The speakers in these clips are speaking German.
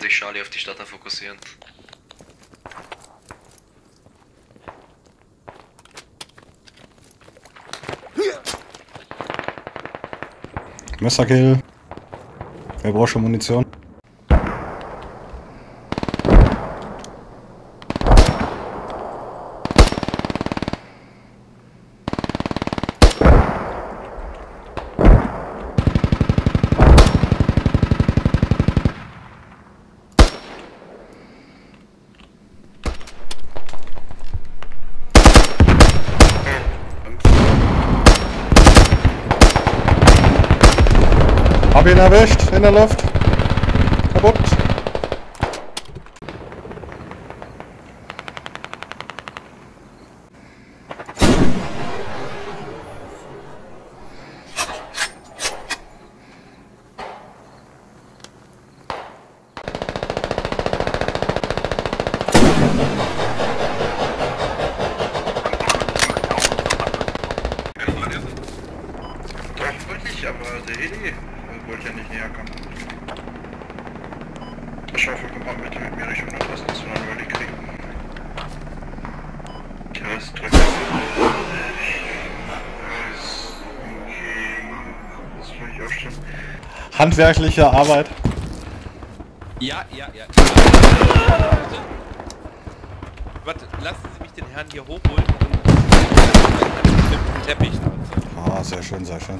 sich Charlie auf die Stadt fokussieren. Messerkill. Wer braucht schon Munition? Hab ihn erwischt, in der Luft. Kaputt. Doch, wirklich, aber der Heli wollte ja nicht näher kommen. Ich hoffe, kommt mal bitte mit mir Richtung Nordwesten, dass wir einen Rallye kriegen. Ja, es drückt. Das will ich auch stimmen. Handwerkliche Arbeit. Ja. Warte, lassen Sie mich den Herrn hier hochholen und mit dem Teppich. Ah, sehr schön, sehr schön.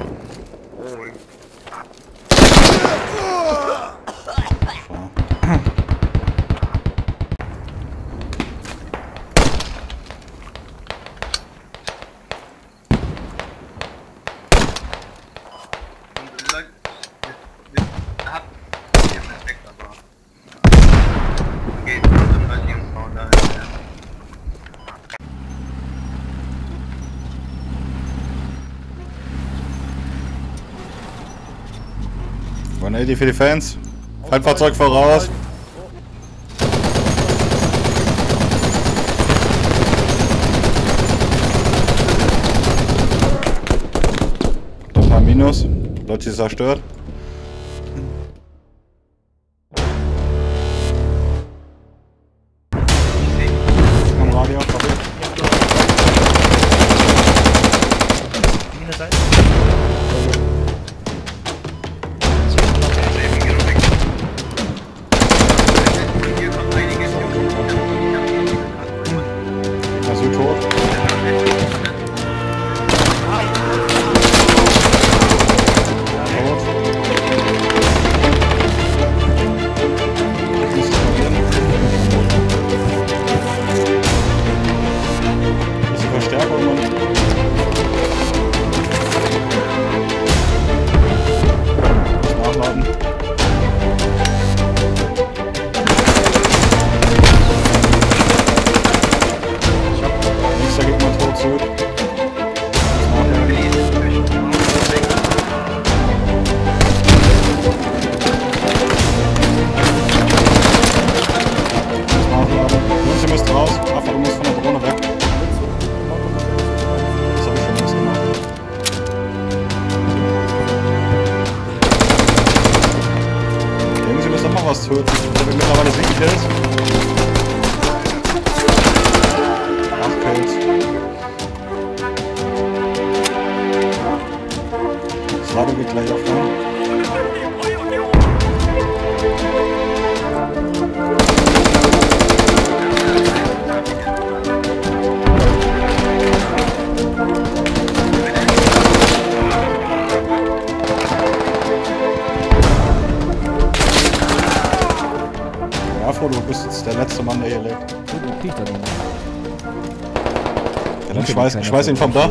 Grenade für die Fans. Feindfahrzeug voraus. Nochmal Minus. Leute zerstört. Am Radio. Was töten. Ich habe mittlerweile 7 Kills. 8 Kills. Das Radio geht gleich auf an. Du bist jetzt der letzte Mann, der hier lebt. Ja, dann schmeiß ihn vom Dach.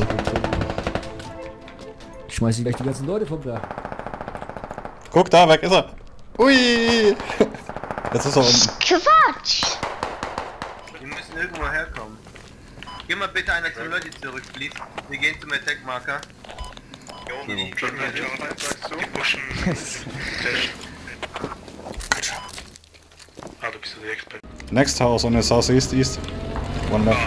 Ich schmeiß gleich die ganzen Leute vom Dach. Guck, da, weg ist er. Ui! Jetzt ist er unten. Quatsch! Die müssen irgendwo herkommen. Geh mal bitte einer zum Leute zurück, please. Wir gehen zum Attack-Marker. Jo, schon mal sagst du? Die pushen. Ah, du bist der Experte. Next house on the southeast east. One left.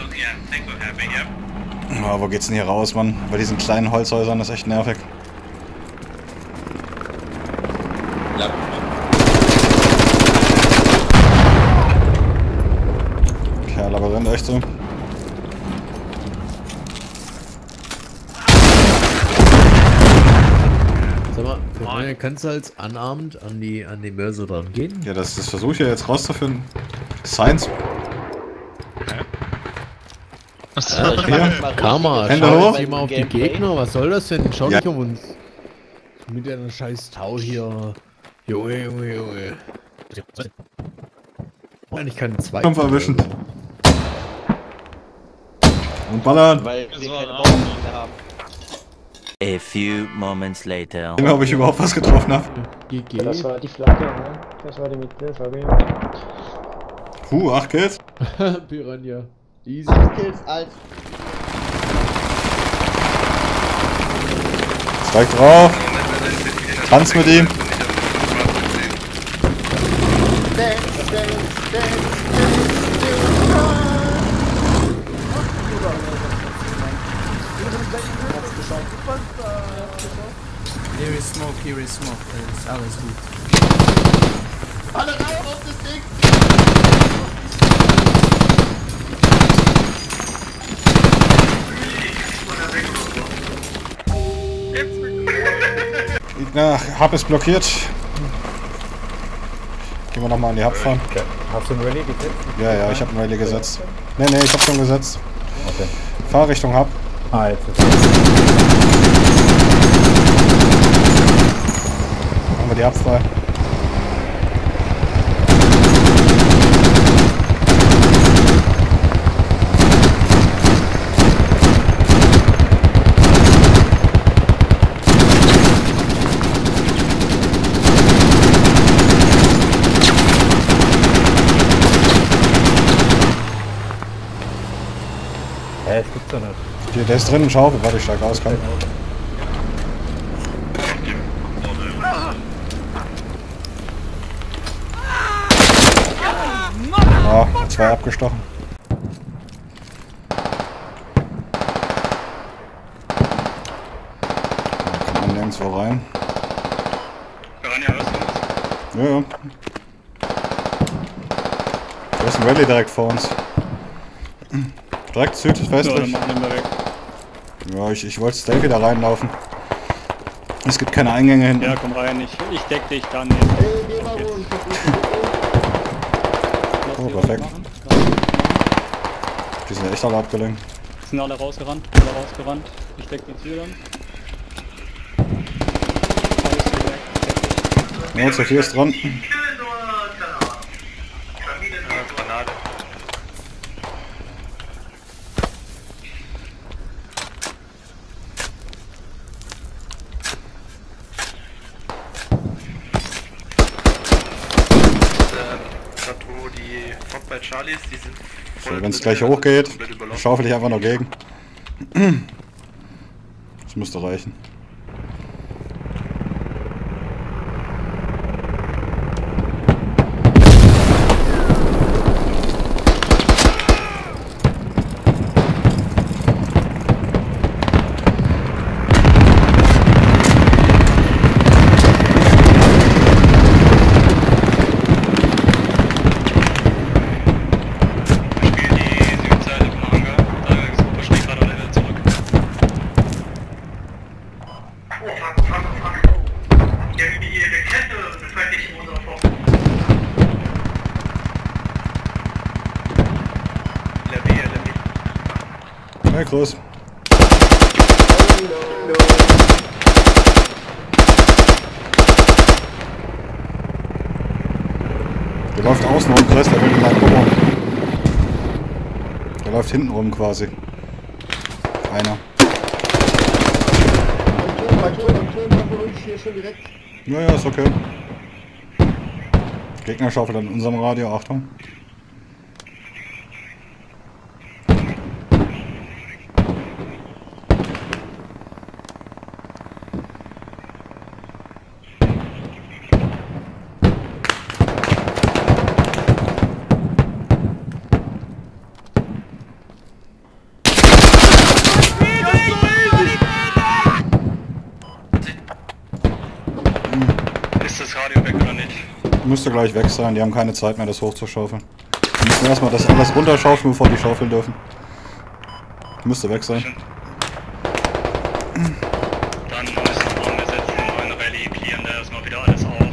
Oh, wo geht's denn hier raus, Mann? Bei diesen kleinen Holzhäusern ist echt nervig. Kiste. Sag mal, kannst du als unarmed an die Mörser dran gehen? Ja, das versuche ich ja jetzt rauszufinden. Science. Karma, Hände schau hoch. jetzt hier mal auf die Gegner, was soll das denn? Schau nicht um uns. Mit einer scheiß Tau hier. Junge, Junge, Junge. Ich kann zwei. Kampf erwischen. Und ballern. Weil wir keine Bauten mehr haben. A few moments later. Ich weiß nicht, ob ich überhaupt was getroffen habe. GG. Das war die Flagge, ne? Das war die Mitte, sorry. 8 Kills. Piranha. Easy. Kills als Steig drauf. Tanz mit ihm. Here is smoke, here is smoke. Ist alles gut. alle rein auf das Ding! Gegner, Hub ist blockiert. Gehen wir nochmal an die Hub fahren. Okay. Hast du ein Rallye gesetzt? Ja, ich habe ein Rallye gesetzt. Nee, ich habe schon gesetzt. Okay. Fahr Richtung Hub. Ah, jetzt ist Machen wir die Hub frei. es gibt's doch nicht. Hier, der ist drin im Schaufel. Warte, ich steig aus. Kann. Ah, 2 abgestochen. Da kann man nirgendwo rein. Ja. Da ist ein Rallye direkt vor uns. Direkt südwestlich. Ja, ich wollte stealthy da reinlaufen. Es gibt keine Eingänge hinten. Ja, komm rein, ich deck dich dann. Oh, perfekt. Die sind echt alle abgelenkt. Sind alle rausgerannt, Ich deck die Tür dann. Ja, zu 4 ist dran. Granate. Die Front bei Charlies, die sind voll. So, wenn es gleich hochgeht, schaufel ich einfach nur gegen. Das müsste reichen. Ja, groß. Der läuft außen rum, Chris, der will den Land rum. Der läuft hinten rum quasi. Einer. Ja, ist okay. Gegner schaufelt an unserem Radio, Achtung. Ist das Radio weg oder nicht? Müsste gleich weg sein, die haben keine Zeit mehr, das hochzuschaufeln. Wir müssen erstmal das alles runterschaufeln, bevor die schaufeln dürfen. Müsste weg sein. Dann müssen wir setzen, neuen Rallye, clearen da erstmal wieder alles auf.